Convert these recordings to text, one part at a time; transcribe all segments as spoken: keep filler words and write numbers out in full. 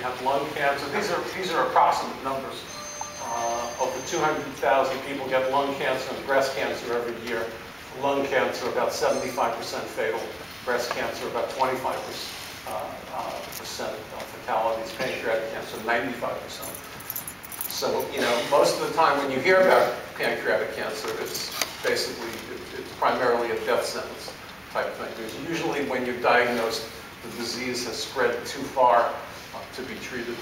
you have lung cancer. These are, these are approximate numbers. Uh, over two hundred thousand people get lung cancer and breast cancer every year. Lung cancer, about seventy-five percent fatal. Breast cancer, about twenty-five percent uh, fatalities. Pancreatic cancer, ninety-five percent. So, you know, most of the time when you hear about pancreatic cancer, it's basically, it, it's primarily a death sentence type thing. Because usually when you're diagnosed, the disease has spread too far uh, to be treated.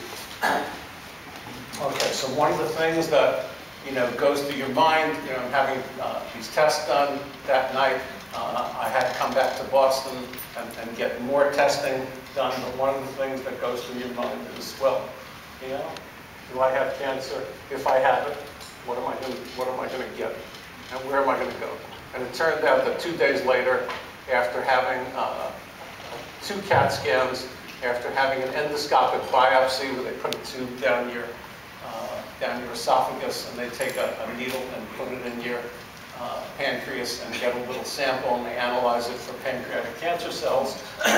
Okay, so one of the things that, you know, goes through your mind, you know, I'm having uh, these tests done that night. Uh, I had to come back to Boston and, and get more testing done, but one of the things that goes through your mind is, well, you know, do I have cancer? If I have it, what am I going to, what am I going to get? And where am I going to go? And it turned out that two days later, after having uh, two CAT scans, after having an endoscopic biopsy where they put a tube down your, uh, down your esophagus and they take a, a needle and put it in your uh, pancreas and get a little sample and they analyze it for pancreatic cancer cells,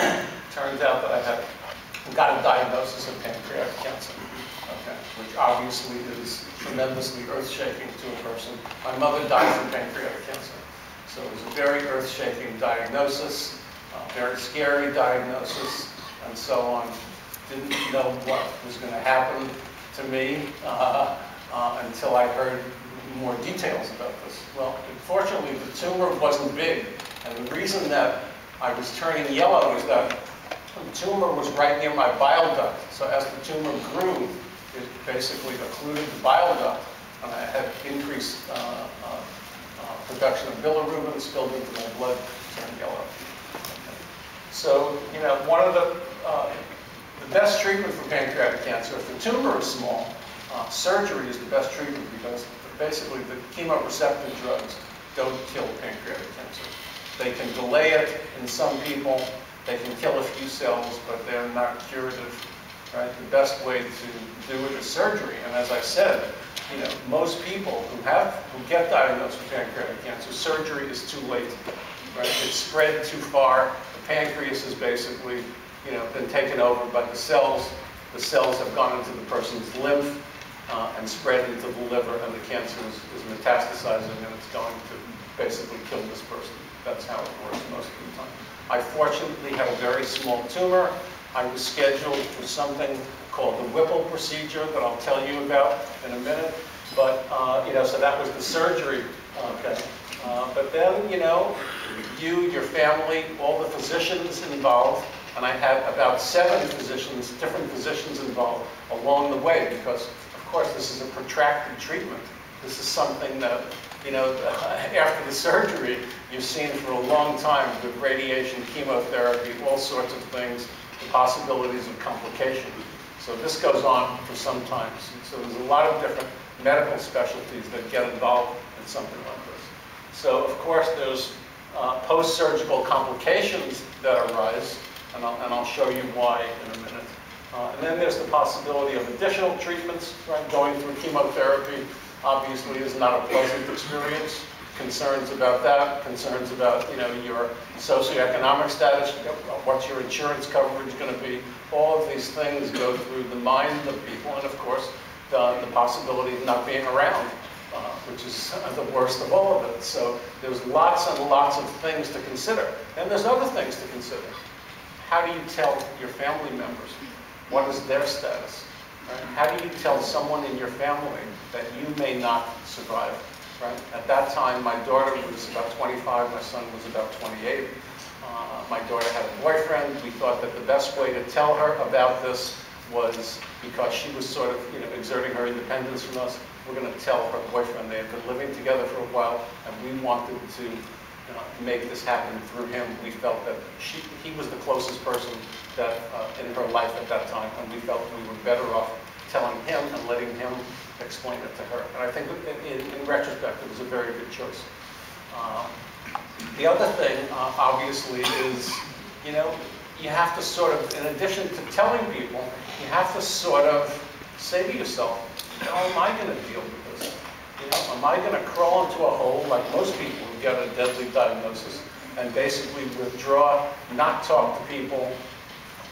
turns out that I had got a diagnosis of pancreatic cancer. Okay, which obviously is tremendously earth-shaking to a person. My mother died from pancreatic cancer. So it was a very earth-shaking diagnosis, a very scary diagnosis, and so on. Didn't know what was going to happen to me uh, uh, until I heard more details about this. Well, unfortunately, the tumor wasn't big. And the reason that I was turning yellow is that the tumor was right near my bile duct. So as the tumor grew, it basically occluded the bile duct, and I had increased uh, uh, uh, production of bilirubin spilled into my blood, turned yellow. Okay. So, you know, one of the, uh, the best treatment for pancreatic cancer, if the tumor is small, uh, surgery is the best treatment because basically the chemoreceptor drugs don't kill pancreatic cancer. They can delay it in some people, they can kill a few cells, but they're not curative. Right? The best way to do it is surgery. And as I said, you know, most people who have, who get diagnosed with pancreatic cancer, surgery is too late. Right? It's spread too far. The pancreas has basically, you know, been taken over by the cells. The cells have gone into the person's lymph uh, and spread into the liver, and the cancer is, is metastasizing, and it's going to basically kill this person. That's how it works most of the time. I fortunately had a very small tumor. I was scheduled for something called the Whipple procedure that I'll tell you about in a minute. But, uh, you know, so that was the surgery. Okay. Uh, but then, you know, you, your family, all the physicians involved, and I had about seven physicians, different physicians involved along the way because, of course, this is a protracted treatment. This is something that, you know, after the surgery, you've seen for a long time with radiation, chemotherapy, all sorts of things. The possibilities of complication. So this goes on for some time. So there's a lot of different medical specialties that get involved in something like this. So of course there's uh, post-surgical complications that arise, and I'll, and I'll show you why in a minute. Uh, and then there's the possibility of additional treatments. Right? Going through chemotherapy obviously is not a pleasant experience. Concerns about that, concerns about, you know, your socioeconomic status, what's your insurance coverage going to be. All of these things go through the mind of people, and of course, the, the possibility of not being around, uh, which is the worst of all of it. So there's lots and lots of things to consider. And there's other things to consider. How do you tell your family members? What is their status? Right? How do you tell someone in your family that you may not survive? Right? At that time, my daughter was about twenty-five, my son was about twenty-eight. Uh, my daughter had a boyfriend. We thought that the best way to tell her about this was, because she was sort of, you know, exerting her independence from us, we're going to tell her boyfriend. They had been living together for a while, and we wanted to uh, make this happen through him. We felt that she, he was the closest person that uh, in her life at that time, and we felt we were better off telling him and letting him explain it to her. And I think in, in, in retrospect, it was a very good choice. Uh, the other thing, uh, obviously, is, you know, you have to sort of, in addition to telling people, you have to sort of say to yourself, how am I going to deal with this? You know, am I going to crawl into a hole like most people who get a deadly diagnosis and basically withdraw, not talk to people,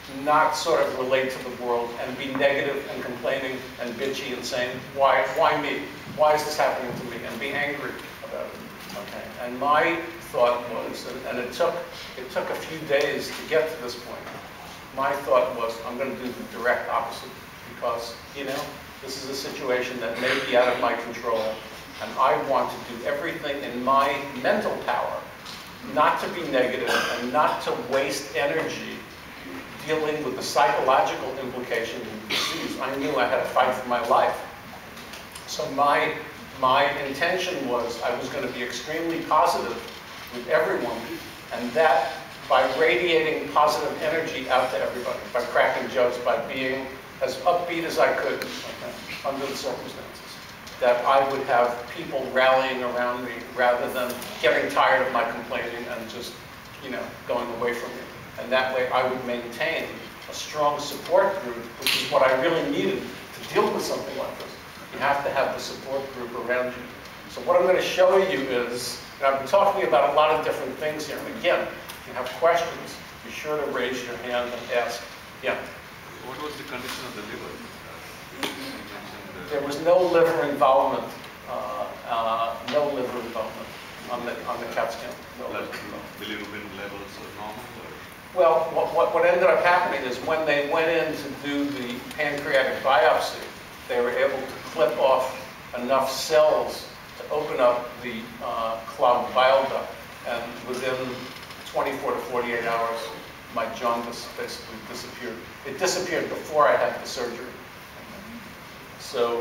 not sort of relate to the world and be negative and complaining and bitchy and saying, why, why me? Why is this happening to me? And be angry about it. Okay. And my thought was, and it took, it took a few days to get to this point. My thought was, I'm going to do the direct opposite because, you know, this is a situation that may be out of my control, and I want to do everything in my mental power not to be negative and not to waste energy dealing with the psychological implications of the disease. I knew I had to fight for my life. So my, my intention was I was going to be extremely positive with everyone, and that by radiating positive energy out to everybody, by cracking jokes, by being as upbeat as I could okay, under the circumstances, that I would have people rallying around me rather than getting tired of my complaining and just, you know, going away from me. And that way I would maintain a strong support group, which is what I really needed to deal with something like this. You have to have the support group around you. So what I'm going to show you is, and I've been talking about a lot of different things here. And again, if you have questions, be sure to raise your hand and ask. Yeah? What was the condition of the liver? Uh, the... There was no liver involvement. Uh, uh, no liver involvement on the on the CAT scan. No Blood bilirubin levels are normal? Or? Well, what, what what ended up happening is when they went in to do the pancreatic biopsy, they were able to clip off enough cells to open up the uh, clogged bile duct, and within twenty-four to forty-eight hours, my jaundice basically disappeared. It disappeared before I had the surgery. So,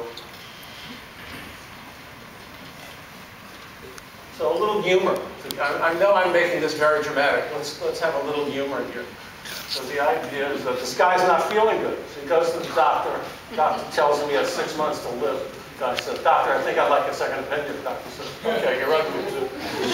so a little humor. I, I know I'm making this very dramatic. Let's let's have a little humor here. So the idea is that this guy's not feeling good. So he goes to the doctor. The doctor tells him he has six months to live. The guy says, "Doctor, I think I'd like a second opinion." The doctor says, "Okay, you're ugly too."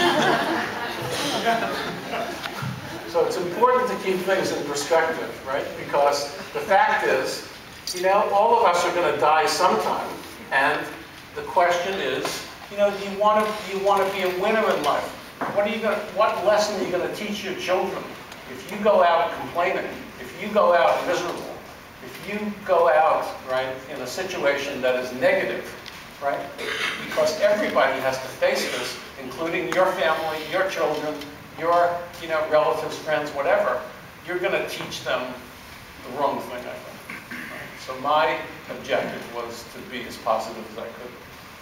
So it's important to keep things in perspective, right? Because the fact is, you know, all of us are going to die sometime, and the question is, you know, do you want to do you want to be a winner in life? What are you going? What lesson are you going to teach your children? If you go out complaining, if you go out miserable, if you go out right in a situation that is negative, right? Because everybody has to face this, including your family, your children, your you know relatives, friends, whatever. You're going to teach them the wrong thing, I think. So my objective was to be as positive as I could.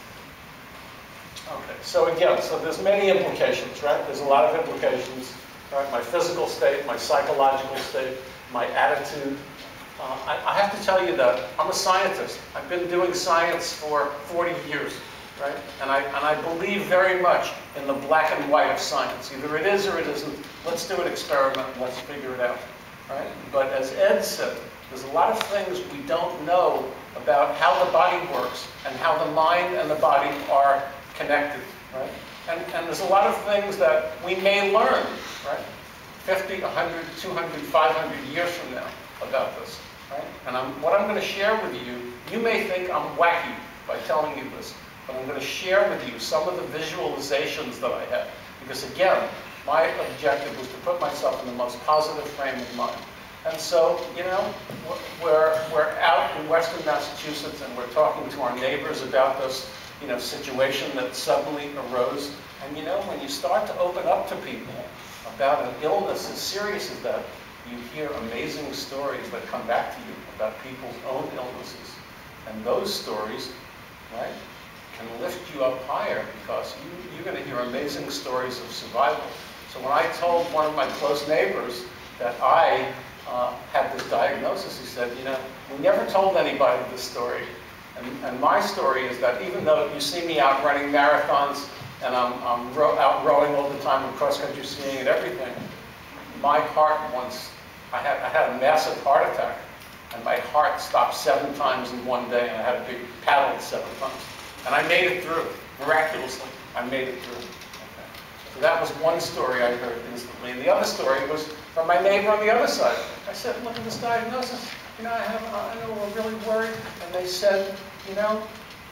Okay, so again, so there's many implications, right? There's a lot of implications, right? My physical state, my psychological state, my attitude. Uh, I, I have to tell you that I'm a scientist. I've been doing science for forty years, right? And I, and I believe very much in the black and white of science. Either it is or it isn't. Let's do an experiment and let's figure it out, right? But as Ed said, there's a lot of things we don't know about how the body works and how the mind and the body are connected, right? And, and there's a lot of things that we may learn, right? fifty, a hundred, two hundred, five hundred years from now about this, right? And I'm, what I'm going to share with you, you may think I'm wacky by telling you this, but I'm going to share with you some of the visualizations that I had. Because again, my objective was to put myself in the most positive frame of mind. And so, you know, we're, we're out in Western Massachusetts and we're talking to our neighbors about this, you know, situation that suddenly arose. And you know, when you start to open up to people about an illness as serious as that, you hear amazing stories that come back to you about people's own illnesses. And those stories, right, can lift you up higher because you, you're going to hear amazing stories of survival. So when I told one of my close neighbors that I uh, had this diagnosis, he said, you know, we never told anybody this story. And, and my story is that even though you see me out running marathons and I'm, I'm ro out rowing all the time and cross-country skiing and everything, my heart once, I had, I had a massive heart attack, and my heart stopped seven times in one day, and I had to be paddled seven times. And I made it through, miraculously. I made it through. Okay. So that was one story I heard instantly. And the other story was from my neighbor on the other side. I said, look at this diagnosis. You know, I have, I know we're really worried. And they said, you know,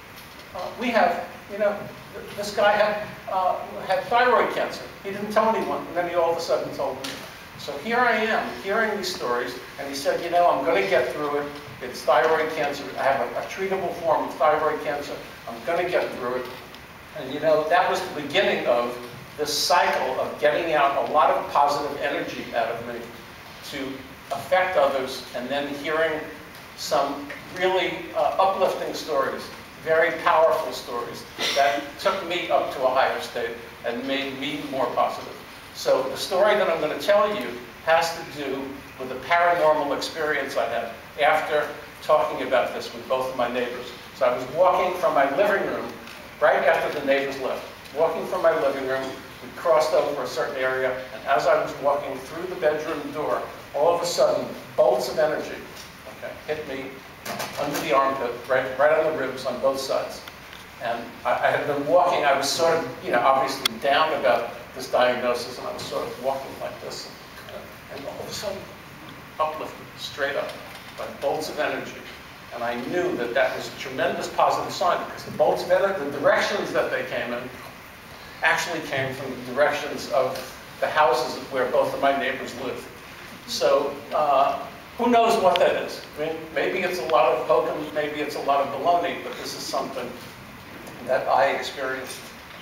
uh, we have, you know, th this guy had, uh, had thyroid cancer. He didn't tell anyone, and then he all of a sudden told me. So here I am, hearing these stories, and he said, you know, I'm going to get through it. It's thyroid cancer. I have a, a treatable form of thyroid cancer. I'm going to get through it. And you know, that was the beginning of this cycle of getting out a lot of positive energy out of me to affect others, and then hearing some really uh, uplifting stories, very powerful stories that took me up to a higher state and made me more positive. So the story that I'm going to tell you has to do with a paranormal experience I had after talking about this with both of my neighbors. So I was walking from my living room right after the neighbors left. Walking from my living room, we crossed over a certain area, and as I was walking through the bedroom door, all of a sudden, bolts of energy okay, hit me under the armpit, right, right on the ribs on both sides. And I, I had been walking, I was sort of, you know, obviously down about this diagnosis, and I was sort of walking like this, and, and all of a sudden, uplifted, straight up, by bolts of energy. And I knew that that was a tremendous positive sign, because the bolts of energy, the directions that they came in, actually came from the directions of the houses where both of my neighbors lived. So, uh, who knows what that is? I mean, maybe it's a lot of hokum, maybe it's a lot of baloney, but this is something that I experienced.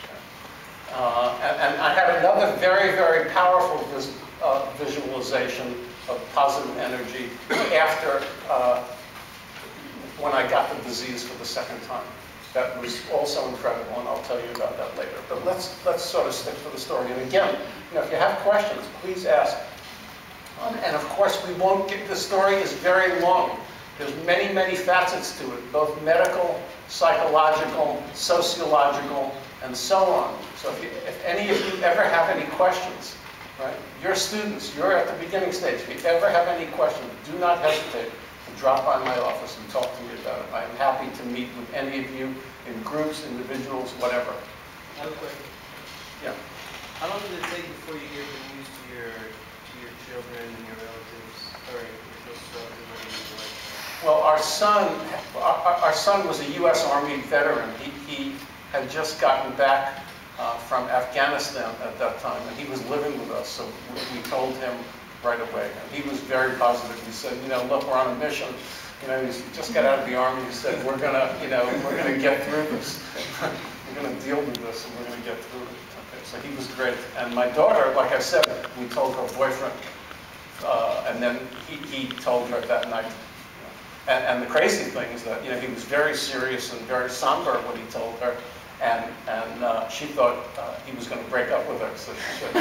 Uh, and, and I had another very, very powerful vis uh, visualization of positive energy after, uh, when I got the disease for the second time. That was also incredible, and I'll tell you about that later. But let's, let's sort of stick to the story. And again, you know, if you have questions, please ask. Um, and of course, we won't get, the story is very long. There's many, many facets to it, both medical, psychological, sociological, and so on. So if, you, if any of you ever have any questions, right, you're students, you're at the beginning stage. If you ever have any questions, do not hesitate to drop by my office and talk to me about it. I'm happy to meet with any of you in groups, individuals, whatever. One quick. Yeah. How long did it take before you gave the news to your to your children and your relatives, or your close relatives? Well, our son, our, our son was a U S Army veteran. He, he had just gotten back uh, from Afghanistan at that time, and he was living with us, so we, we told him right away. And he was very positive. He said, you know, look, we're on a mission. You know, he's just got out of the Army. He said, we're gonna, you know, we're gonna get through this. We're gonna deal with this, and we're gonna get through it. Okay, so he was great. And my daughter, like I said, we told her boyfriend, uh, and then he, he told her that night. And, and the crazy thing is that, you know, he was very serious and very somber when he told her, and, and uh, she thought uh, he was going to break up with her, so she said.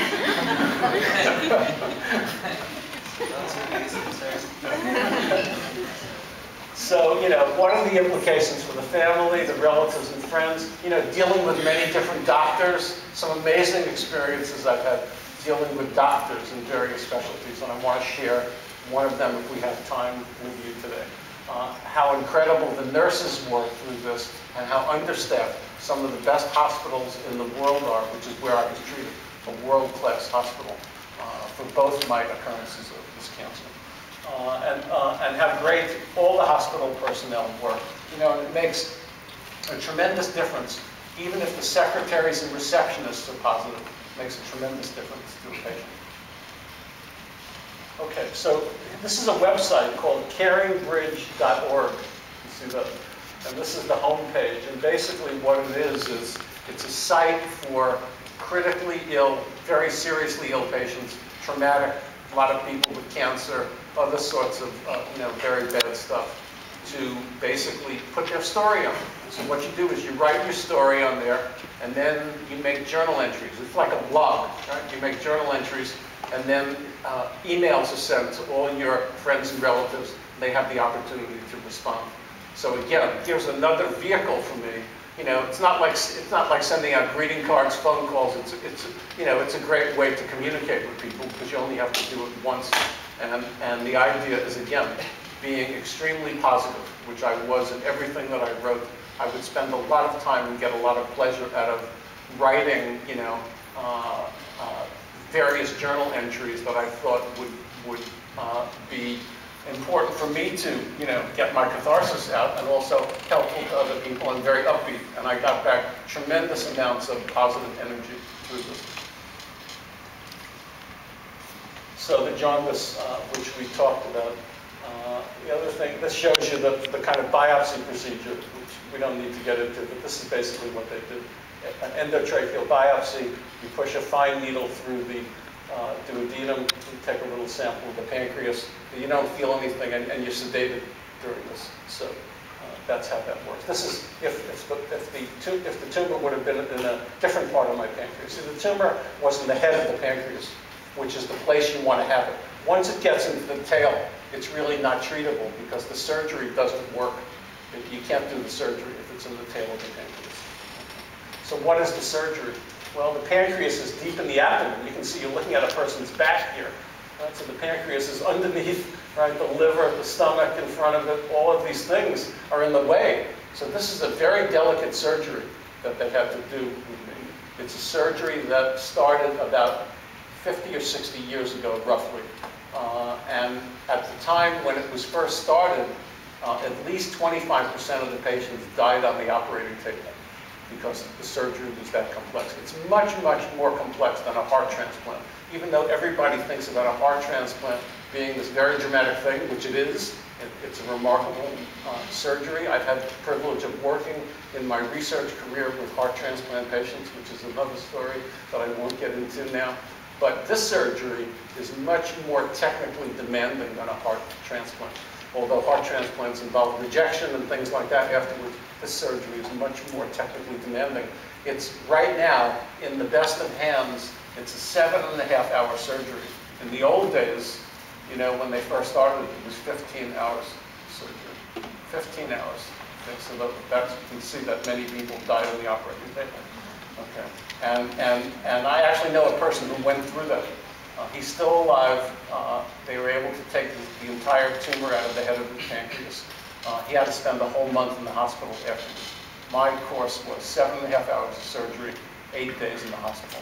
So, you know, what are the implications for the family, the relatives and friends? You know, dealing with many different doctors, some amazing experiences I've had dealing with doctors in various specialties, and I want to share one of them if we have time with you today. Uh, how incredible the nurses were through this, and how understaffed some of the best hospitals in the world are, which is where I was treated, a world-class hospital uh, for both my occurrences of this cancer. Uh, and, uh, and how great all the hospital personnel were. You know, and it makes a tremendous difference, even if the secretaries and receptionists are positive, it makes a tremendous difference to a patient. Okay, so this is a website called caring bridge dot org. You see that? And this is the home page. And basically what it is, is it's a site for critically ill, very seriously ill patients, traumatic, a lot of people with cancer, other sorts of, uh, you know, very bad stuff, to basically put their story on. So what you do is you write your story on there, and then you make journal entries. It's like a blog, right? You make journal entries, and then uh, emails are sent to all your friends and relatives. They have the opportunity to respond. So again, it gives another vehicle for me. You know, it's not like it's not like sending out greeting cards, phone calls. It's it's you know, it's a great way to communicate with people because you only have to do it once. And and the idea is again being extremely positive, which I was in everything that I wrote. I would spend a lot of time and get a lot of pleasure out of writing. You know. Uh, uh, various journal entries that I thought would, would uh, be important for me to, you know, get my catharsis out and also helpful to other people and very upbeat. And I got back tremendous amounts of positive energy through this. So the jaundice, uh, which we talked about. Uh, the other thing, this shows you the, the kind of biopsy procedure, which we don't need to get into, but this is basically what they do. An endotracheal biopsy, you push a fine needle through the uh, duodenum, you take a little sample of the pancreas, you don't feel anything, and, and you're sedated during this. So uh, that's how that works. This is if, if, the, if, the, if the tumor would have been in a different part of my pancreas. See, the tumor was in the head of the pancreas, which is the place you want to have it. Once it gets into the tail, it's really not treatable because the surgery doesn't work. You can't do the surgery if it's in the tail of the pancreas. So what is the surgery? Well, the pancreas is deep in the abdomen. You can see you're looking at a person's back here. Right? So the pancreas is underneath, right? The liver, the stomach in front of it. All of these things are in the way. So this is a very delicate surgery that they have to do with me. It's a surgery that started about fifty or sixty years ago, roughly. Uh, and at the time when it was first started, uh, at least twenty-five percent of the patients died on the operating table because the surgery was that complex. It's much, much more complex than a heart transplant. Even though everybody thinks about a heart transplant being this very dramatic thing, which it is, it, it's a remarkable uh, surgery. I've had the privilege of working in my research career with heart transplant patients, which is another story that I won't get into now. But this surgery is much more technically demanding than a heart transplant. Although heart transplants involve rejection and things like that afterwards, this surgery is much more technically demanding. It's right now, in the best of hands, it's a seven and a half hour surgery. In the old days, you know, when they first started, it was fifteen hours surgery. fifteen hours. Okay, so that, that's, you can see that many people died on the operating table. Okay. And, and, and I actually know a person who went through that. Uh, he's still alive. Uh, they were able to take the, the entire tumor out of the head of the pancreas. Uh, he had to spend a whole month in the hospital afterwards. My course was seven and a half hours of surgery, eight days in the hospital.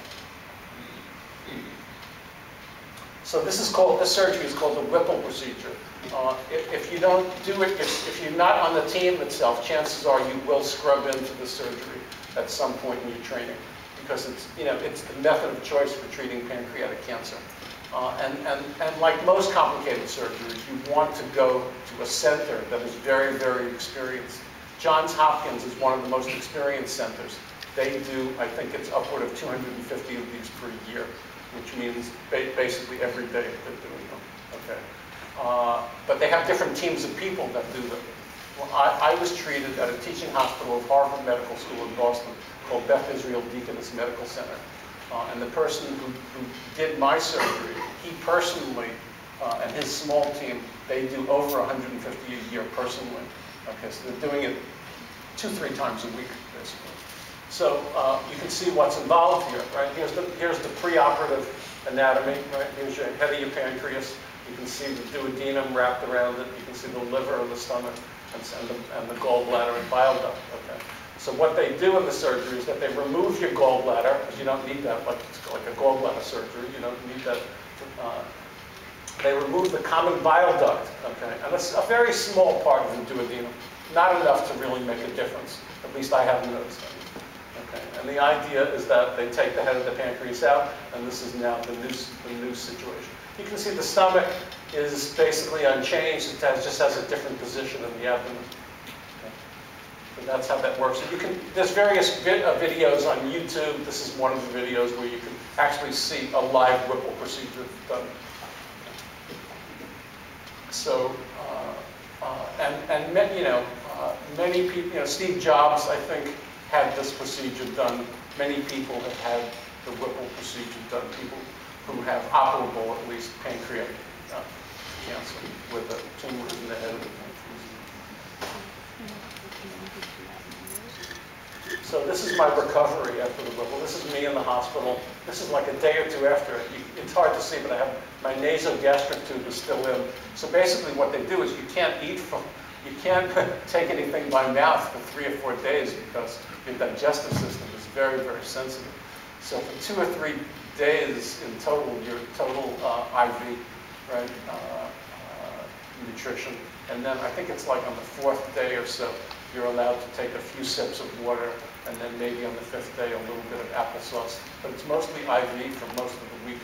So this is called, this surgery is called the Whipple procedure. Uh, if, if you don't do it, if, if you're not on the team itself, chances are you will scrub into the surgery at some point in your training, because it's, you know, it's the method of choice for treating pancreatic cancer. Uh, and, and, and like most complicated surgeries, you want to go to a center that is very, very experienced. Johns Hopkins is one of the most experienced centers. They do, I think it's upward of two hundred fifty of these per year, which means ba basically every day they're doing them. Okay. Uh, but they have different teams of people that do them. Well, I, I was treated at a teaching hospital of Harvard Medical School in Boston called Beth Israel Deaconess Medical Center. Uh, and the person who, who did my surgery, he personally, uh, and his small team, they do over one hundred fifty a year personally. Okay, so they're doing it two, three times a week, basically. So uh, you can see what's involved here, right? Here's the, here's the preoperative anatomy, right? Here's your head of your pancreas. You can see the duodenum wrapped around it. You can see the liver and the stomach and, and, the, and the gallbladder and bile duct, okay? So what they do in the surgery is that they remove your gallbladder, because you don't need that, like, it's like a gallbladder surgery, you don't need that. Uh, they remove the common bile duct, okay? And it's a very small part of the duodenum, not enough to really make a difference. At least I haven't noticed any. Okay? And the idea is that they take the head of the pancreas out, and this is now the new, the new situation. You can see the stomach is basically unchanged. It has, just has a different position in the abdomen. So that's how that works. And you can, there's various vid, uh, videos on YouTube. This is one of the videos where you can actually see a live Whipple procedure done. So, uh, uh, and, and many, you know, uh, many people, you know, Steve Jobs, I think, had this procedure done. Many people have had the Whipple procedure done. People who have operable, at least, pancreatic uh, cancer with a tumor in the head of the pancreas. So this is my recovery after the Whipple. This is me in the hospital. This is like a day or two after it. You, it's hard to see, but I have my nasogastric tube is still in. So basically what they do is you can't eat from, you can't take anything by mouth for three or four days because your digestive system is very, very sensitive. So for two or three days in total, your total uh, I V, right, uh, uh, nutrition. And then I think it's like on the fourth day or so, you're allowed to take a few sips of water, and then maybe on the fifth day a little bit of applesauce. But it's mostly I V for most of the week.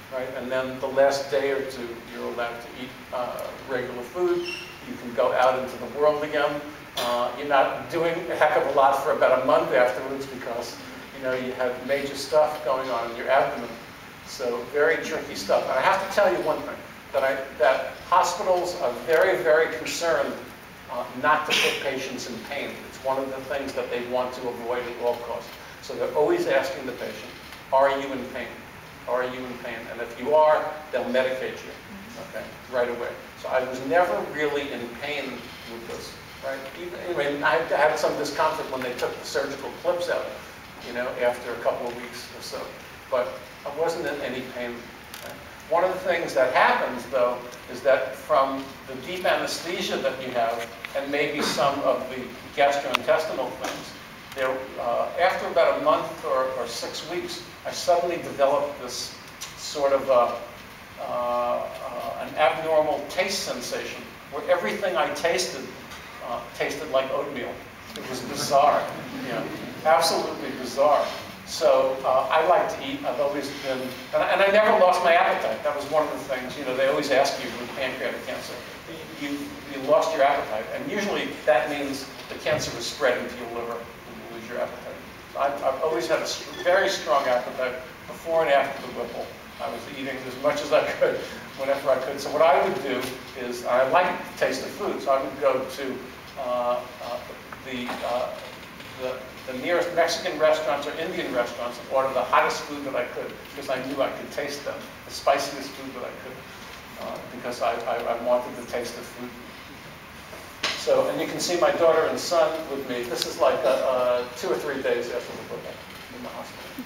right? And then the last day or two, you're allowed to eat uh, regular food. You can go out into the world again. Uh, you're not doing a heck of a lot for about a month afterwards because, you know, you have major stuff going on in your abdomen. So very tricky stuff. And I have to tell you one thing, that, I, that hospitals are very, very concerned uh, not to put patients in pain. It's one of the things that they want to avoid at all costs. So they're always asking the patient, are you in pain? Are you in pain? And if you are, they'll medicate you, okay, right away. So I was never really in pain with this, right? Even, anyway, I had some discomfort when they took the surgical clips out, you know, after a couple of weeks or so. But I wasn't in any pain. Right? One of the things that happens, though, is that from the deep anesthesia that you have, and maybe some of the gastrointestinal things, there, uh, after about a month or, or six weeks, I suddenly developed this sort of uh, uh, uh, an abnormal taste sensation, where everything I tasted uh, tasted like oatmeal. It was bizarre, you know, absolutely bizarre. So uh, I like to eat. I've always been, and I, and I never lost my appetite. That was one of the things, you know, they always ask you with pancreatic cancer, you, you lost your appetite. And usually that means the cancer was spreading to your liver when you lose your appetite. So I've, I've always had a very strong appetite before and after the Whipple. I was eating as much as I could whenever I could. So what I would do is, I like the taste of food, so I would go to uh, uh, the, uh, the the nearest Mexican restaurants or Indian restaurants and order the hottest food that I could, because I knew I could taste them, the spiciest food that I could, uh, because I, I, I wanted the taste of food. So, and you can see my daughter and son with me. This is like uh, uh, two or three days after the Whipple in the hospital.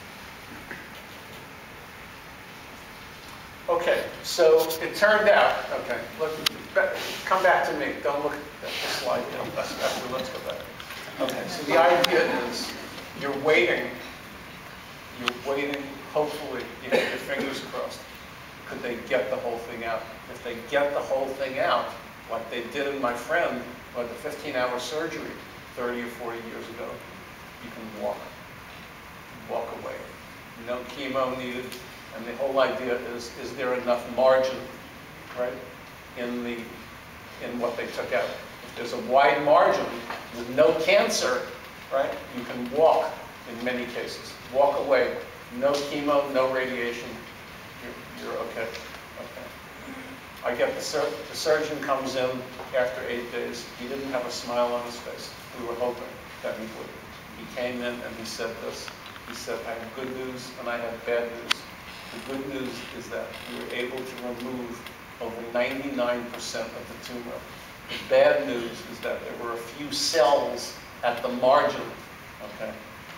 Okay, so it turned out, okay, look, come back to me. Don't look at the slide yet. Let's, let's go back. Okay, so the idea is you're waiting, you're waiting, hopefully, you have your fingers crossed. Could they get the whole thing out? If they get the whole thing out, like they did in my friend, who had the fifteen hour surgery thirty or forty years ago, you can walk, walk away. No chemo needed, and the whole idea is, is there enough margin, right, in, the, in what they took out? There's a wide margin with no cancer, right? You can walk in many cases. Walk away. No chemo, no radiation. You're, you're okay. Okay. I get the, sur the surgeon comes in after eight days. He didn't have a smile on his face. We were hoping that he would. He came in and he said this. He said, I have good news and I have bad news. The good news is that we were able to remove over ninety-nine percent of the tumor. The bad news is that there were a few cells at the margin, okay?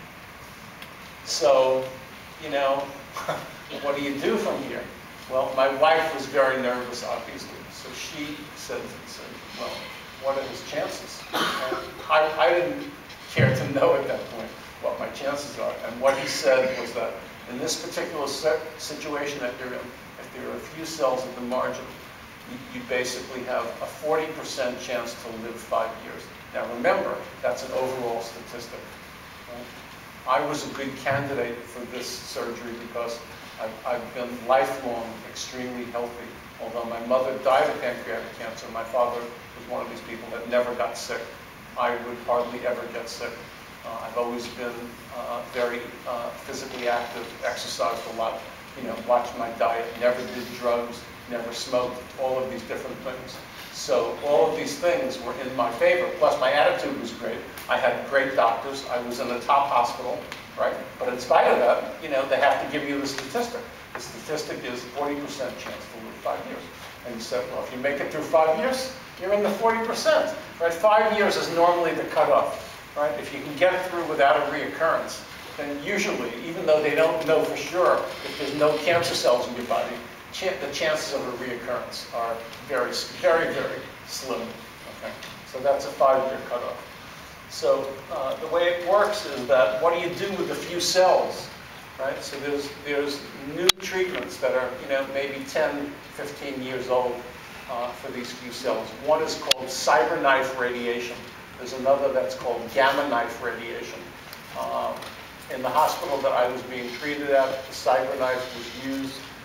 So, you know, what do you do from here? Well, my wife was very nervous, obviously, so she said, said well, what are his chances? And I, I didn't care to know at that point what my chances are. And what he said was that in this particular situation that you're in, if there are a few cells at the margin, you basically have a forty percent chance to live five years. Now remember, that's an overall statistic. Right? I was a good candidate for this surgery because I've, I've been lifelong extremely healthy. Although my mother died of pancreatic cancer, my father was one of these people that never got sick. I would hardly ever get sick. Uh, I've always been uh, very uh, physically active, exercised a lot, you know, watched my diet, never did drugs, never smoked, all of these different things. So all of these things were in my favor. Plus my attitude was great. I had great doctors. I was in a top hospital, right? But in spite of that, you know, they have to give you the statistic. The statistic is forty percent chance to live five years. And you said, well, if you make it through five years, you're in the forty percent, right? Five years is normally the cutoff, right? If you can get through without a reoccurrence, then usually, even though they don't know for sure if there's no cancer cells in your body, Ch the chances of a reoccurrence are very, very, very slim. Okay, so that's a five-year cutoff. So uh, the way it works is that what do you do with the few cells, right? So there's there's new treatments that are, you know, maybe ten, fifteen years old uh, for these few cells. One is called cyberknife radiation. There's another that's called gamma knife radiation. Um, in the hospital that I was being treated at, the cyberknife was used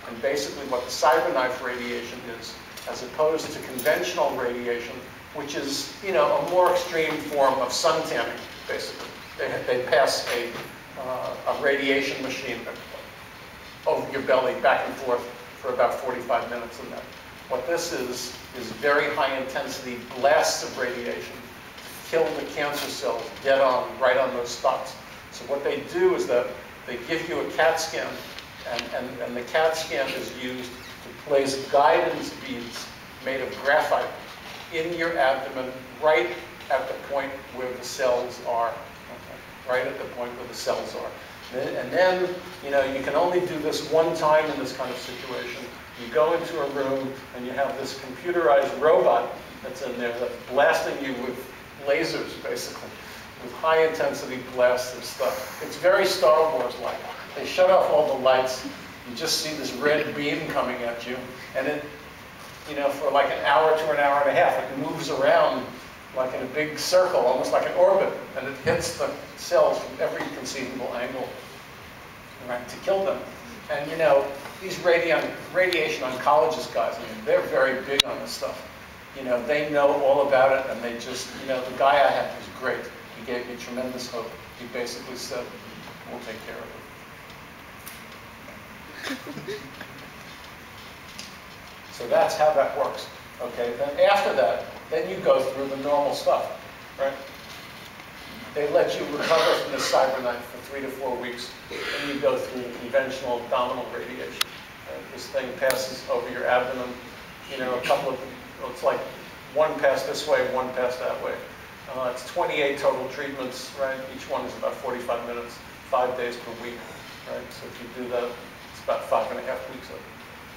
and basically what the cyberknife radiation is, as opposed to conventional radiation, which is, you know, a more extreme form of sun tanning, basically. They, they pass a, uh, a radiation machine over your belly, back and forth, for about forty-five minutes in that. What this is, is very high intensity blasts of radiation to kill the cancer cells dead on, right on those spots. So what they do is that they give you a CAT scan, and, and, and the CAT scan is used to place guidance beads made of graphite in your abdomen, right at the point where the cells are. Okay? Right at the point where the cells are. And then, you know, you can only do this one time in this kind of situation. You go into a room and you have this computerized robot that's in there that's blasting you with lasers, basically, with high intensity blasts of stuff. It's very Star Wars-like. They shut off all the lights. You just see this red beam coming at you. And it, you know, for like an hour to an hour and a half, it moves around like in a big circle, almost like an orbit, and it hits the cells from every conceivable angle, right, to kill them. And you know, these radion, radiation oncologist guys, I mean, they're very big on this stuff. You know, they know all about it, and they just, you know, the guy I had was great. He gave me tremendous hope. He basically said, we'll take care of it. So that's how that works. Okay, then after that, then you go through the normal stuff, right? They let you recover from the cyberknife for three to four weeks, and you go through conventional abdominal radiation. Right? This thing passes over your abdomen, you know, a couple of, it's like one pass this way, one pass that way. Uh, it's twenty-eight total treatments, right? Each one is about forty-five minutes, five days per week, right? So if you do that, it's about five and a half weeks of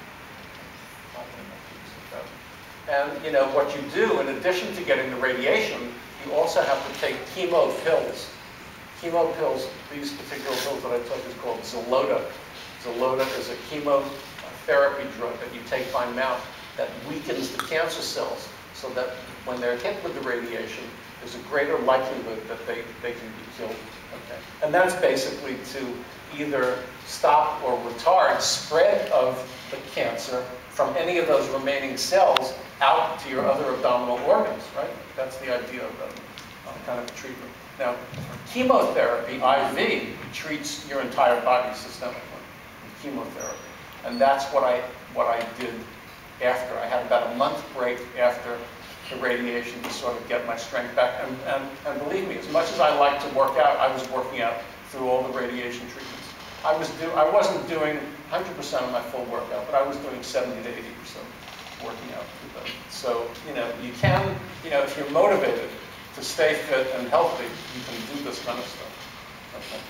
five and a half weeks of that. And you know, what you do, in addition to getting the radiation, you also have to take chemo pills. Chemo pills, these particular pills that I took is called Xeloda. Xeloda is a chemotherapy drug that you take by mouth that weakens the cancer cells so that when they're hit with the radiation, there's a greater likelihood that they, they can be killed. Okay? And that's basically to either stop or retard spread of the cancer from any of those remaining cells out to your other abdominal organs, right? That's the idea of that um, kind of treatment. Now, chemotherapy, I V, treats your entire body systemically with chemotherapy. And that's what I, what I did after. I had about a month break after the radiation to sort of get my strength back. And, and, and believe me, as much as I like to work out, I was working out through all the radiation treatments. I, was do, I wasn't doing one hundred percent of my full workout, but I was doing seventy to eighty percent working out through them. So, you know, you can, you know, if you're motivated to stay fit and healthy, you can do this kind of stuff. Okay.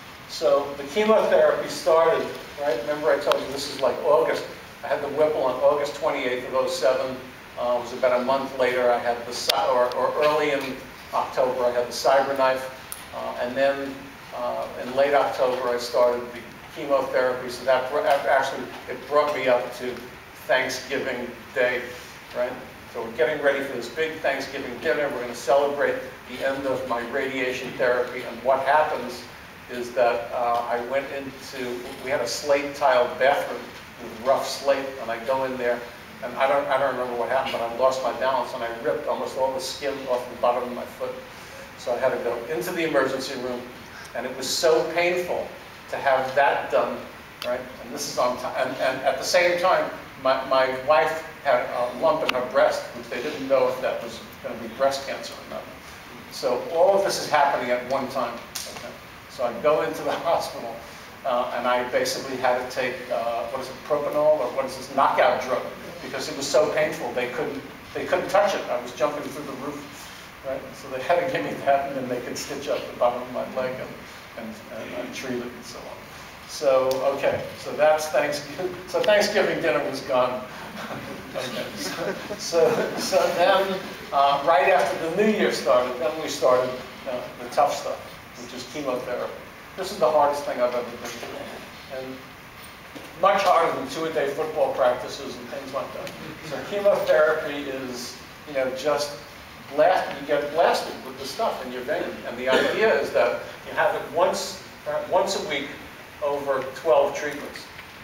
So the chemotherapy started, right? Remember I told you this is like August. I had the Whipple on August twenty-eighth of oh seven. Uh, it was about a month later I had the, or, or early in October I had the cyberknife. Uh, and then uh, in late October I started the chemotherapy. So that actually, it brought me up to Thanksgiving Day, right? So we're getting ready for this big Thanksgiving dinner. We're going to celebrate the end of my radiation therapy. And what happens is that uh, I went into, we had a slate tiled bathroom with rough slate, and I go in there, and I don't, I don't remember what happened, but I lost my balance, and I ripped almost all the skin off the bottom of my foot. So I had to go into the emergency room, and it was so painful to have that done, right? And this is on time, and, and at the same time, my, my wife had a lump in her breast, which they didn't know if that was going to be breast cancer or not. So all of this is happening at one time. Okay? So I go into the hospital, uh, and I basically had to take, uh, what is it, propanol, or what is this, knockout drug, because it was so painful, they couldn't, they couldn't touch it. I was jumping through the roof, right? So they had to give me that, and then they could stitch up the bottom of my leg and, and, and, and treat it and so on. So, okay, so that's Thanksgiving. So Thanksgiving dinner was gone. Okay. So, so, so then, uh, right after the New Year started, then we started uh, the tough stuff, which is chemotherapy. This is the hardest thing I've ever been through. And much harder than two-a-day football practices and things like that. So chemotherapy is, you know, just blast, you get blasted with the stuff in your vein. And the idea is that you have it once, uh, once a week over twelve treatments.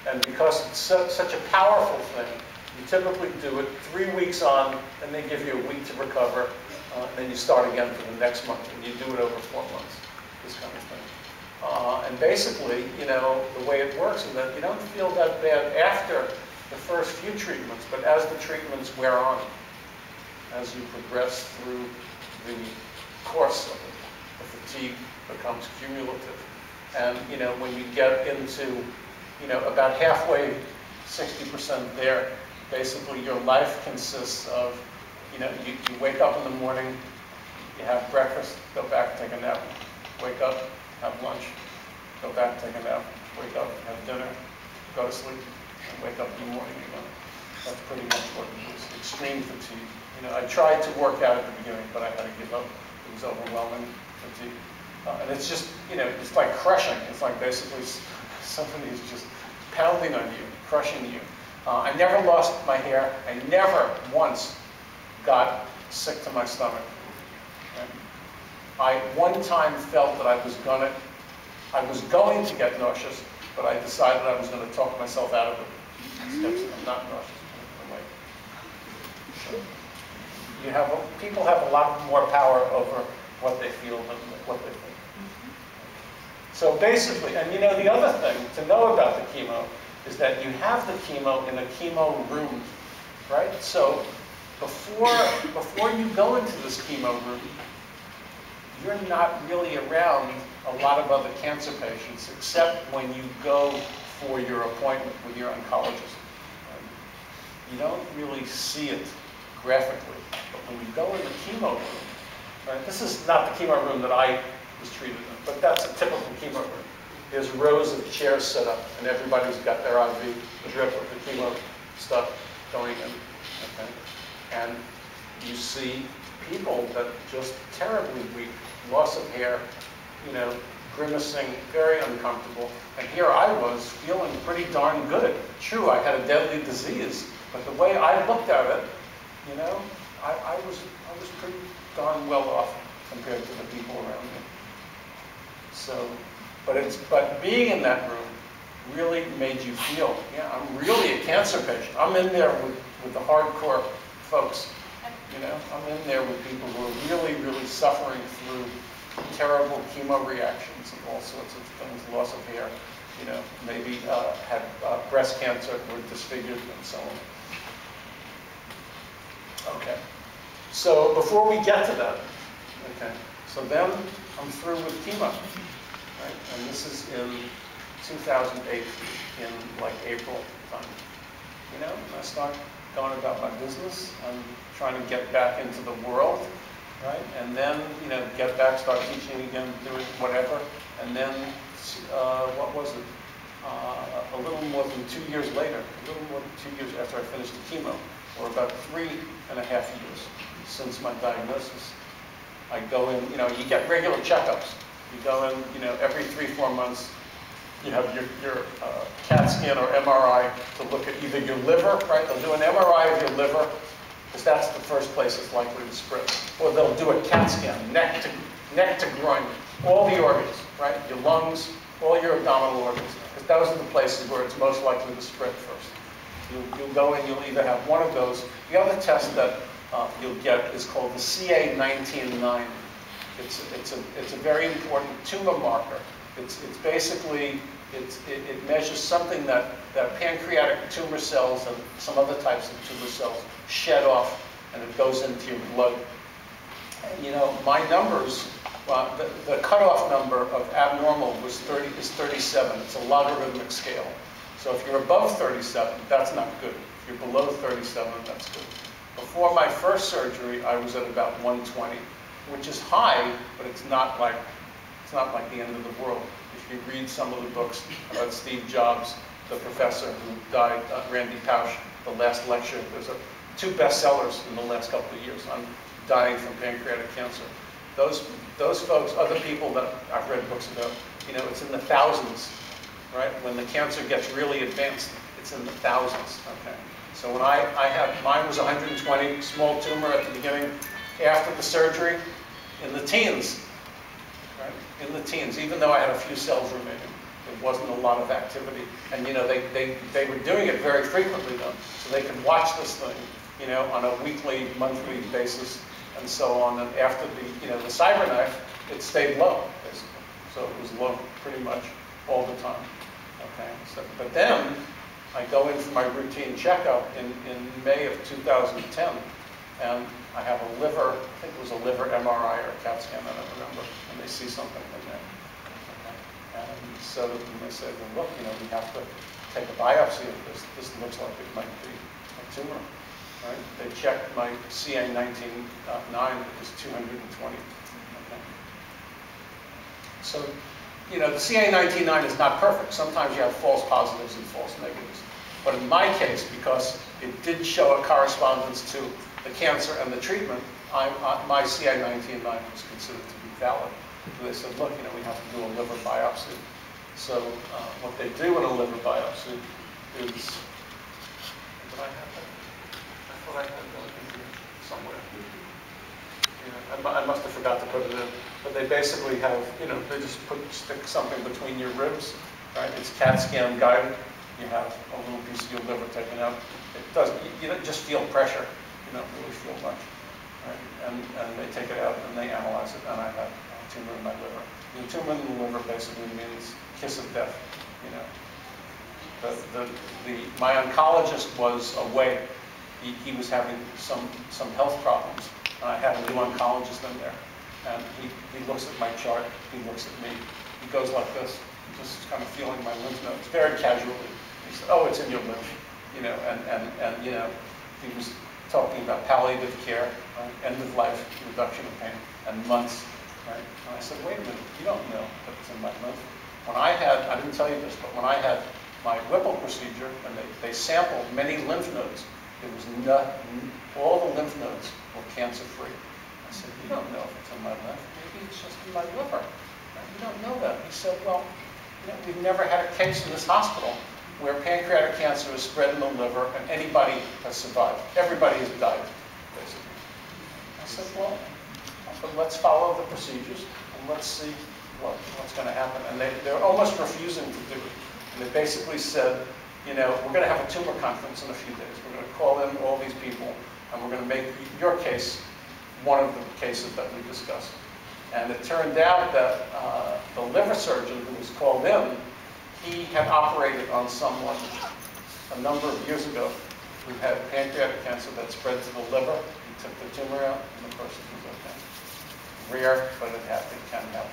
And because it's so, such a powerful thing, you typically do it three weeks on, and they give you a week to recover, uh, and then you start again for the next month, and you do it over four months, this kind of thing. Uh, and basically, you know, the way it works is that you don't feel that bad after the first few treatments, but as the treatments wear on, as you progress through the course of it, the fatigue becomes cumulative. And, you know, when you get into, you know, about halfway, sixty percent there, basically your life consists of, you know, you, you wake up in the morning, you have breakfast, go back, take a nap, wake up, have lunch, go back, take a nap, wake up, have dinner, go to sleep, and wake up in the morning again. That's pretty much what it is. Extreme fatigue. You know, I tried to work out at the beginning, but I had to give up. It was overwhelming fatigue. Uh, and it's just, you know, it's like crushing. It's like basically somebody is just pounding on you, crushing you. Uh, I never lost my hair. I never once got sick to my stomach. And I one time felt that I was gonna, I was going to get nauseous, but I decided I was going to talk myself out of it. I'm not nauseous. So you have people have a lot more power over what they feel than what they think. So basically, and you know, the other thing to know about the chemo is that you have the chemo in a chemo room, right? So before before you go into this chemo room, you're not really around a lot of other cancer patients, except when you go for your appointment with your oncologist. You don't really see it graphically, but when you go in the chemo room, right, this is not the chemo room that I was treated in, but that's a typical chemo room. There's rows of chairs set up, and everybody's got their I V, the drip of the chemo stuff going in, okay? And you see people that just terribly weak, loss of hair, you know, grimacing, very uncomfortable. And here I was feeling pretty darn good. True, I had a deadly disease, but the way I looked at it, you know, I, I was I was pretty darn well off compared to the people around me. So, but it's but being in that room really made you feel, yeah, I'm really a cancer patient. I'm in there with, with the hardcore folks. You know, I'm in there with people who are really, really suffering through terrible chemo reactions and all sorts of things, loss of hair, you know, maybe uh, had uh, breast cancer, were disfigured, and so on. Okay, so before we get to that, okay, so then I'm through with chemo, right? And this is in two thousand eight, in like April time. You know, and I start going about my business. I'm trying to get back into the world, right? And then, you know, get back, start teaching again, do it, whatever. And then, uh, what was it? Uh, a little more than two years later, a little more than two years after I finished the chemo, or about three and a half years since my diagnosis, I go in, you know, you get regular checkups. You go in, you know, every three, four months, you have your, your uh, CAT scan or M R I to look at either your liver, right? They'll do an M R I of your liver, because that's the first place it's likely to spread. Or they'll do a CAT scan, neck to, neck to groin, all the organs, right? Your lungs, all your abdominal organs, because those are the places where it's most likely to spread first. You'll, you'll go in, you'll either have one of those. The other test that uh, you'll get is called the C A nineteen nine. It's, it's, a, it's a very important tumor marker. It's, it's basically, it's, it, it measures something that, that pancreatic tumor cells and some other types of tumor cells shed off, and it goes into your blood. And, you know, my numbers, well, the, the cutoff number of abnormal was thirty, is thirty-seven. It's a logarithmic scale. So if you're above thirty-seven, that's not good. If you're below thirty-seven, that's good. Before my first surgery, I was at about one twenty, which is high, but it's not like, it's not like the end of the world. If you read some of the books about Steve Jobs, the professor who died, uh, Randy Pausch, the last lecture, there's a, two bestsellers in the last couple of years on dying from pancreatic cancer. Those, those folks, other people that I've read books about, you know, it's in the thousands, right? When the cancer gets really advanced, it's in the thousands, okay? So when I, I had, mine was one hundred twenty, small tumor at the beginning, after the surgery, in the teens, right? In the teens, even though I had a few cells remaining. There wasn't a lot of activity. And, you know, they, they, they were doing it very frequently, though. So they could watch this thing, you know, on a weekly, monthly basis, and so on. And after the, you know, the CyberKnife, it stayed low, basically. So it was low pretty much all the time. Okay. So, but then I go in for my routine checkup in, in May of two thousand ten, and I have a liver, I think it was a liver M R I or a CAT scan, I don't remember, and they see something in there. Okay. And so and they said, well, look, you know, we have to take a biopsy of this. This looks like it might be a tumor. Right? They checked my C A nineteen nine, it was two hundred twenty. Okay. So, you know, the C A nineteen nine is not perfect. Sometimes you have false positives and false negatives. But in my case, because it did show a correspondence to the cancer and the treatment, I, uh, my C A nineteen nine was considered to be valid. So they said, look, you know, we have to do a liver biopsy. So uh, what they do in a liver biopsy is, did I have that? I thought I had that in here somewhere. Yeah, I, mu I must have forgot to put it in. But they basically have, you know, they just put stick something between your ribs, right? It's CAT scan guided. You have a little piece of your liver taken out. It doesn't, you, you don't just feel pressure. You don't really feel much. Right? And, and they take it out and they analyze it, and I have a tumor in my liver. The tumor in the liver basically means kiss of death. You know, the, the, the, my oncologist was away. He, he was having some, some health problems, and I had a new oncologist in there. And he, he looks at my chart, he looks at me, he goes like this, just kind of feeling my lymph nodes, very casually. He said, oh, it's in your lymph, you know, and, and, and you know, he was talking about palliative care, right? End of life, reduction of pain, and months, right? And I said, wait a minute, you don't know that it's in my lymph. When I had, I didn't tell you this, but when I had my Whipple procedure, and they, they sampled many lymph nodes, it was not, all the lymph nodes were cancer-free. I said, you don't know if it's in my lymph, maybe it's just in my liver. You don't know that. He said, well, you know, we've never had a case in this hospital where pancreatic cancer is spread in the liver and anybody has survived. Everybody has died, basically. I said, well, but let's follow the procedures and let's see what, what's going to happen. And they, they're almost refusing to do it. And they basically said, you know, we're going to have a tumor conference in a few days. We're going to call in all these people and we're going to make your case one of the cases that we discussed. And it turned out that uh, the liver surgeon who was called in, he had operated on someone a number of years ago who had pancreatic cancer that spread to the liver. He took the tumor out, and the person was okay. Rare, but it, ha it can happen.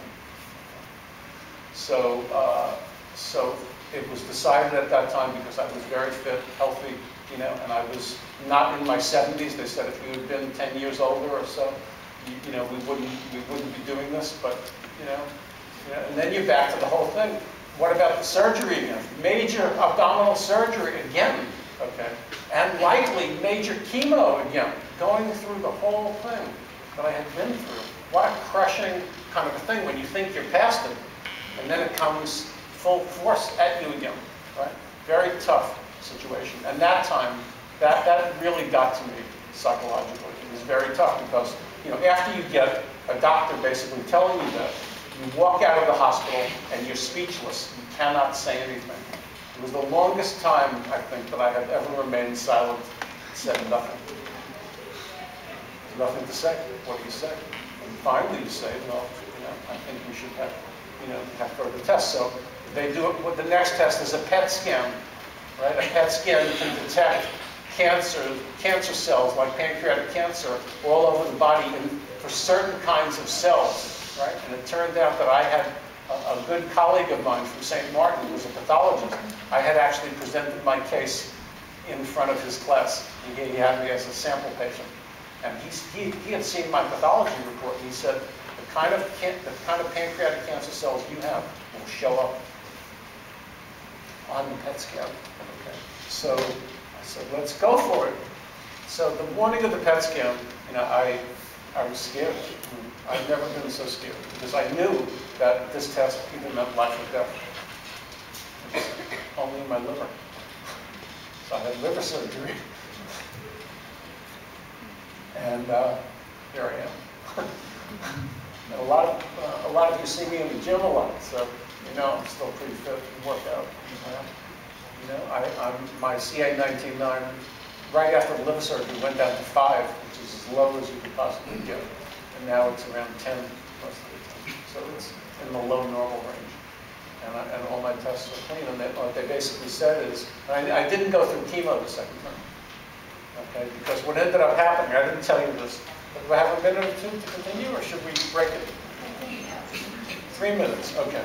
So, uh, so it was decided at that time, because I was very fit, healthy, you know, and I was not in my seventies. They said if we had been ten years older or so, you, you know, we wouldn't we wouldn't be doing this. But you know, you know, and then you're back to the whole thing. What about the surgery again? Major abdominal surgery again, okay, and likely major chemo again. Going through the whole thing that I had been through. What a crushing kind of a thing when you think you're past it, and then it comes full force at you again, right? Very tough situation. And that time, that, that really got to me psychologically. It was very tough because, you know, after you get a doctor basically telling you that, you walk out of the hospital and you're speechless. You cannot say anything. It was the longest time, I think, that I have ever remained silent, said nothing. There's nothing to say. What do you say? And finally you say, well, you know, I think we should have, you know, have further tests. So they do it, well, the next test is a P E T scan. Right? A P E T scan can detect cancer, cancer cells like pancreatic cancer all over the body and for certain kinds of cells. Right? And it turned out that I had a, a good colleague of mine from Saint Martin who was a pathologist. I had actually presented my case in front of his class. He, he had me as a sample patient. And he, he, he had seen my pathology report and he said, the kind of, can, the kind of pancreatic cancer cells you have will show up on the P E T scan. Okay. So I said, let's go for it. So the morning of the P E T scan, you know, I, I was scared. I've never been so scared because I knew that this test either meant life or death. It was only in my liver. So I had liver surgery. And uh, here I am. And a lot of uh, a lot of you see me in the gym a lot, so You know, I'm still pretty fit and work out. You know, I, I'm, my C A nineteen nine, right after the liver surgery, went down to five, which is as low as you could possibly get. And now it's around ten most of the time. So it's in the low normal range. And, I, and all my tests are clean. And they, what they basically said is, I, I didn't go through chemo the second time. Okay, because what ended up happening, I didn't tell you this, but do I have a minute or two to continue, or should we break it? Three minutes, okay.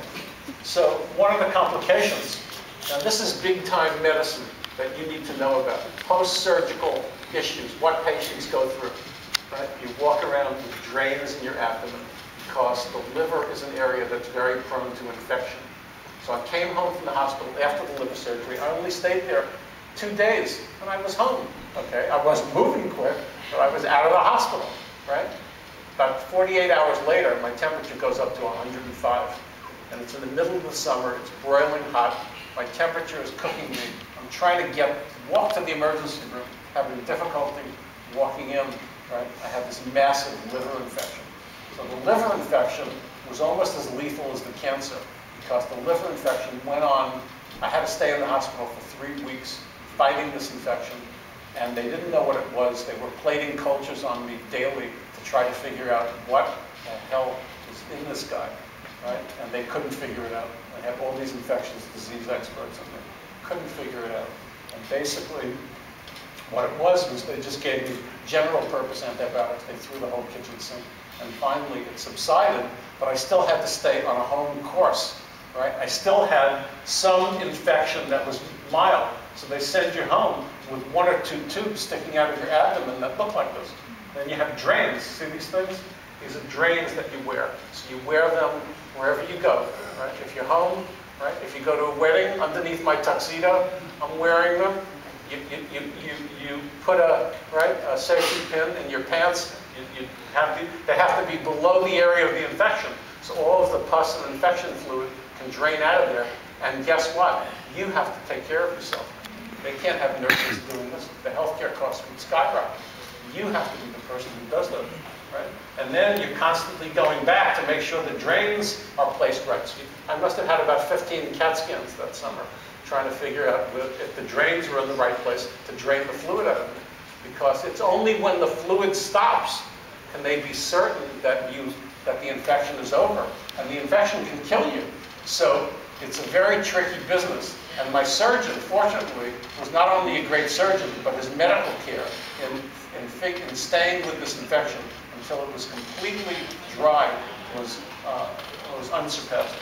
So one of the complications, now this is big time medicine that you need to know about. Post-surgical issues, what patients go through, right? You walk around with drains in your abdomen because the liver is an area that's very prone to infection. So I came home from the hospital after the liver surgery. I only stayed there two days and I was home, okay? I wasn't moving quick, but I was out of the hospital, right? About forty-eight hours later, my temperature goes up to one hundred and five. And it's in the middle of the summer, it's broiling hot. My temperature is cooking me. I'm trying to get, walk to the emergency room, having difficulty walking in, right? I have this massive liver infection. So the liver infection was almost as lethal as the cancer because the liver infection went on. I had to stay in the hospital for three weeks fighting this infection, and they didn't know what it was. They were plating cultures on me daily to try to figure out what the hell was in this guy. Right? And they couldn't figure it out. I had all these infectious disease experts and they couldn't figure it out. And basically, what it was was they just gave me general purpose antibiotics. They threw the whole kitchen sink. And finally, it subsided, but I still had to stay on a home course. Right? I still had some infection that was mild. So they send you home with one or two tubes sticking out of your abdomen that look like this. Then you have drains. See these things? These are drains that you wear. So you wear them wherever you go, right? If you're home, right? If you go to a wedding, underneath my tuxedo, I'm wearing them. You, you, you, you, you put a, right, a safety pin in your pants. You, you have to, they have to be below the area of the infection. So all of the pus and infection fluid can drain out of there. And guess what? You have to take care of yourself. They can't have nurses doing this. The healthcare costs would skyrocket. You have to be the person who does that. Right? And then you're constantly going back to make sure the drains are placed right. So I must have had about fifteen CAT scans that summer trying to figure out if the drains were in the right place to drain the fluid out of it. Because it's only when the fluid stops can they be certain that, you, that the infection is over. And the infection can kill you. So it's a very tricky business. And my surgeon, fortunately, was not only a great surgeon, but his medical care in, in, in staying with this infection until it was completely dry was, uh, was unsurpassed.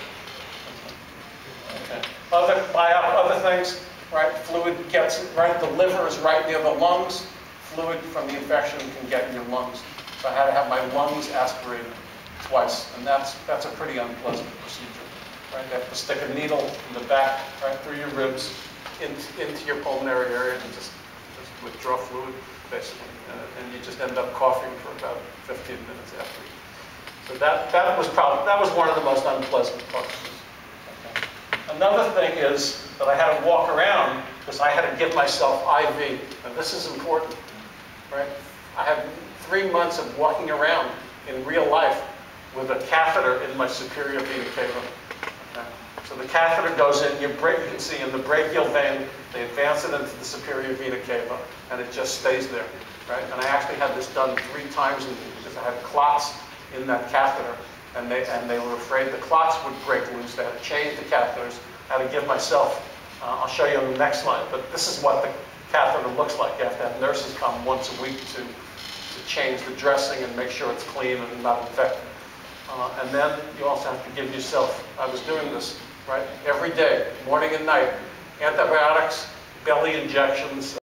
Okay. Other, by other things, right, fluid gets, right, the liver is right near the lungs. Fluid from the infection can get in your lungs. So I had to have my lungs aspirated twice, and that's, that's a pretty unpleasant procedure. Right? You have to stick a needle in the back, right, through your ribs, into, into your pulmonary area, and just, just withdraw fluid, basically. Uh, and you just end up coughing for about fifteen minutes after. So that, that was probably, that was one of the most unpleasant parts. Okay. Another thing is that I had to walk around because I had to give myself I V. And this is important, right? I had three months of walking around in real life with a catheter in my superior vena cava. Okay. So the catheter goes in, you, break, you can see in the brachial vein, they advance it into the superior vena cava, and it just stays there. Right? And I actually had this done three times because I had clots in that catheter, and they, and they were afraid the clots would break loose. They had to change the catheters. I had to give myself, uh, I'll show you on the next slide, but this is what the catheter looks like. You have to have nurses come once a week to, to change the dressing and make sure it's clean and not infected. Uh, and then you also have to give yourself, I was doing this, right, every day, morning and night, antibiotics, belly injections,